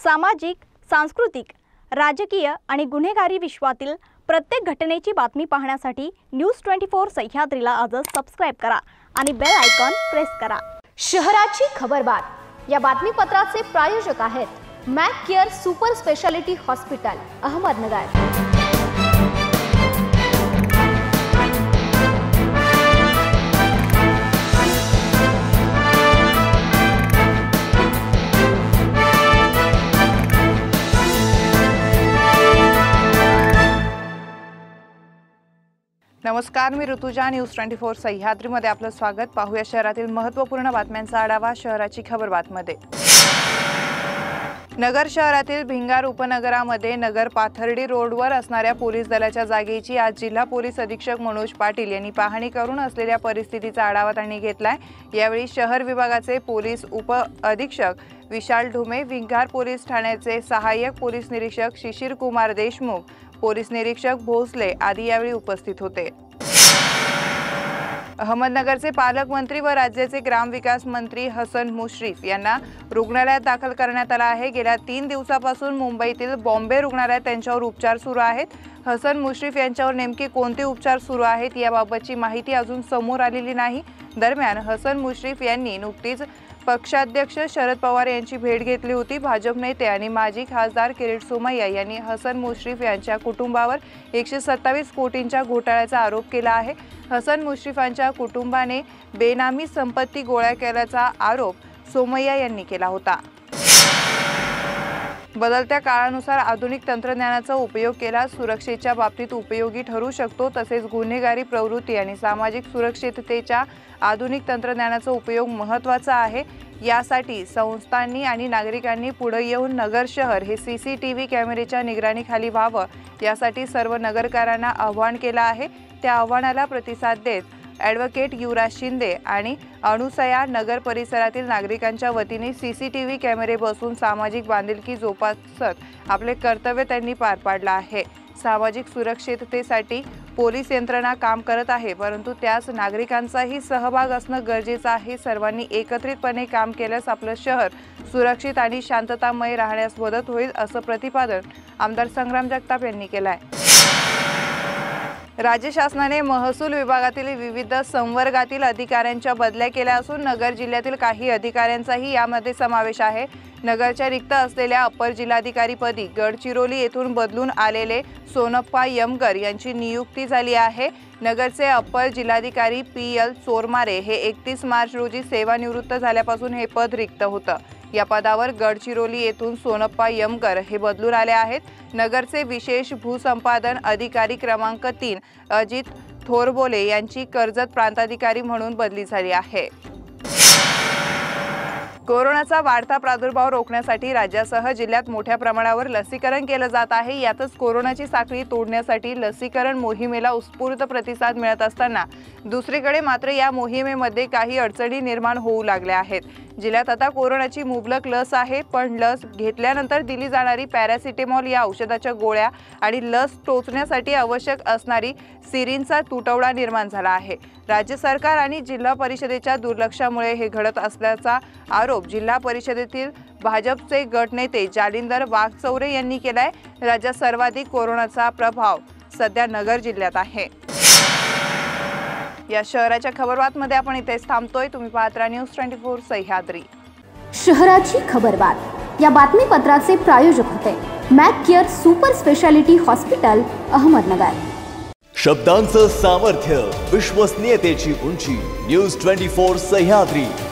सामाजिक, सांस्कृतिक, राजकीय आणि गुन्हेगारी विश्वातील प्रत्येक घटनेची बातमी पाहण्यासाठी न्यूज 24 सह्याद्रीला आजच सबस्क्राइब करा आणि बेल आयकॉन प्रेस करा। शहराची खबरबात या बातमीपत्राचे प्रायोजक आहेत Mac care super speciality hospital, Ahmednagar. नमस्कार, मी ऋतुजा। न्यूज 24 सह्याद्रीमध्ये आपलं स्वागत। पाहूया शहरातील महत्त्वपूर्ण बातम्यांचा आढावा शहराची खबरबातमध्ये। नगर शहरातील भिंगार उपनगरामध्ये नगर पाथर्डी रोडवर असणाऱ्या पोलीस दलाच्या जागेची आज जिल्हा पोलीस अधीक्षक मनोज पाटील यांनी पाहणी करून असलेल्या परिस्थितीचा आढावा त्यांनी घेतलाय। यावेळी शहर विभागाचे पोलीस उप अधीक्षक विशाल ढुमे, भिंगार पोलीस ठाण्याचे सहाय्यक पोलीस निरीक्षक शिशिर कुमार देशमुख, पोलीस निरीक्षक भोसले आदी यावेळी उपस्थित होते। अहमदनगरचे पालकमंत्री व राज्याचे ग्रामविकास मंत्री हसन मुश्रीफ यांना रुग्णालयात दाखल करण्यात आला आहे। गेल्या 3 दिवसापासून मुंबईतील बॉम्बे रुग्णालयात त्यांच्यावर उपचार सुरू आहेत। हसन मुश्रीफ यांच्यावर नेमके कोणते उपचार सुरू आहेत याबाबतची माहिती अजून समोर आलेली नाही। दरम्यान हसन मुश्रीफ यांनी नुकतीच पक्षाध्यक्ष शरद पवार यांची भेट घेतली होती। भाजप नेते आणि माजी खासदार किरीट सोमय्या यांनी हसन मुश्रीफ यांच्या कुटुंबावर 127 कोटींच्या घोटाळ्याचा आरोप केला आहे। हसन मुश्रीफांच्या कुटुंबाने बेनामी संपत्ती गोळा केल्याचा आरोप सोमय्या यांनी केला होता। बदलत्या काळानुसार आधुनिक तंत्रज्ञानाचा उपयोग केला सुरक्षेच्या बाबतीत उपयोगी ठरू शकतो। तसेच गुन्हेगारी प्रवृत्ती आणि सामाजिक सुरक्षिततेच्या आधुनिक तंत्रज्ञानाचा उपयोग महत्त्वाचा आहे। यासाठी संस्थांनी आणि नागरिकांनी पुढे येऊन नगर शहर हे CCTV कॅमेऱ्याच्या निगराणीखाली व्हावं यासाठी सर्व नगरकरांना आवाहन केलं आहे। त्या आव्हानाला प्रतिसाद देत ॲडव्होकेट युवराज शिंदे आणि अनुसया नगर परिसरातील नागरिकांच्या वतीने CCTV कॅमेरे बसवून सामाजिक बांधिलकी जोपासत आपले कर्तव्य त्यांनी पार पाडले आहे। सामाजिक सुरक्षिततेसाठी पोलीस यंत्रणा काम करत आहे, परंतु त्यास नागरिकांचाही सहभाग असणं गरजेचं आहे। सर्वांनी एकत्रितपणे काम केल्यास आपलं शहर सुरक्षित आणि शांततामय राहण्यास मदत होईल, असं प्रतिपादन आमदार संग्राम जगताप यांनी केलं आहे। राज्य शासनाने महसूल विभागातील विविध संवर्गातील अधिकाऱ्यांच्या बदल्या केल्या असून नगर जिल्ह्यातील काही अधिकाऱ्यांचाही यामध्ये समावेश आहे। नगरच्या रिक्त असलेल्या अपर जिल्हाधिकारी पदी गडचिरोली येथून बदलून आलेले सोनप्पा यमगर यांची नियुक्ती झाली आहे। नगरचे अपर जिल्हाधिकारी PL चोरमारे हे 31 मार्च रोजी सेवानिवृत्त झाल्यापासून हे पद रिक्त होतं। या पदावर गडचिरोली येथून सोनप्पा यमगर हे बदलून आले आहेत। नगरचे विशेष भूसंपादन अधिकारी क्रमांक 3 अजित थोरबोले यांची कर्जत प्रांताधिकारी म्हणून बदली झाली आहे। कोरोनाचा वाढता प्रादुर्भाव रोखण्यासाठी राज्यासह जिल्ह्यात मोठ्या प्रमाणावर लसीकरण केलं जात आहे। यातच कोरोनाची साखळी तोडण्यासाठी लसीकरण मोहिमेला उत्स्फूर्त प्रतिसाद मिळत असताना दुसरीकडे मात्र या मोहिमेमध्ये काही अडचणी निर्माण होऊ लागल्या आहेत। जिल्ह्यात आता कोरोनाची मुबलक लस आहे, पण लस घेतल्यानंतर दिली जाणारी पॅरासिटेमॉल या औषधाच्या गोळ्या आणि लस टोचण्यासाठी आवश्यक असणारी सिरिंजचा तुटवडा निर्माण झाला आहे। राज्य सरकार आणि जिल्हा परिषदेच्या दुर्लक्षामुळे हे घडत असल्याचा आरोप जिल्हा परिषदेतील भाजपचे गटनेते जालिंदर वाघचौरे यांनी केलाय। राज्यात सर्वाधिक कोरोनाचा प्रभाव सध्या नगर जिल्ह्यात आहे। या शहराच्या खबरबातमध्ये आपण इथेच थांबतोय। तुम्ही पाहत राहा न्यूज 24 सह्याद्री। शहराची खबरबात या बातमीपत्राचे प्रायोजक होते Mac care super speciality hospital, Ahmednagar. शब्दांचं सामर्थ्य, विश्वसनीयतेची उंची, न्यूज 24 सह्याद्री।